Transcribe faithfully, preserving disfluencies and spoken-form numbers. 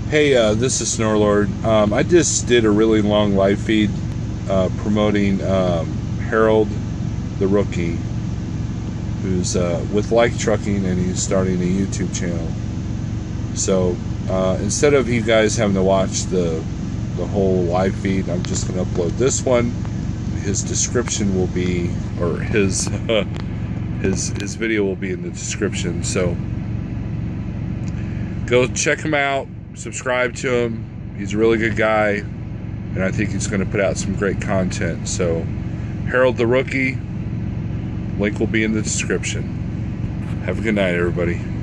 Hey, uh, this is Snorlord. Um, I just did a really long live feed uh, promoting um, Harold the Rookie, who's uh, with Like Trucking, and he's starting a YouTube channel. So uh, instead of you guys having to watch the the whole live feed, I'm just going to upload this one. His description will be, or his his his video will be in the description. So go check him out. Subscribe to him. He's a really good guy, and I think he's going to put out some great content. So Harold the Rookie, link will be in the description. Have a good night, everybody.